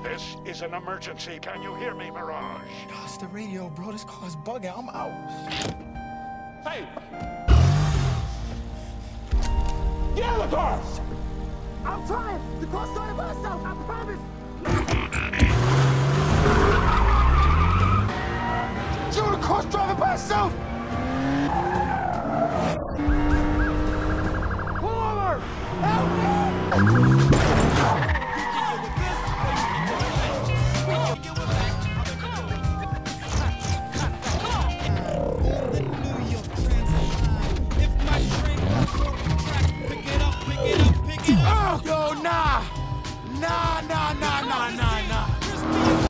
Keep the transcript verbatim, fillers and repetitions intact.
This is an emergency. Can you hear me, Mirage? Oh, it's the radio, bro. This car's bugging. I'm out. Hey! Get out of the car! I'm trying! The car's started by itself, I promise! Yo, the car's driving by itself! Pull over! Help me!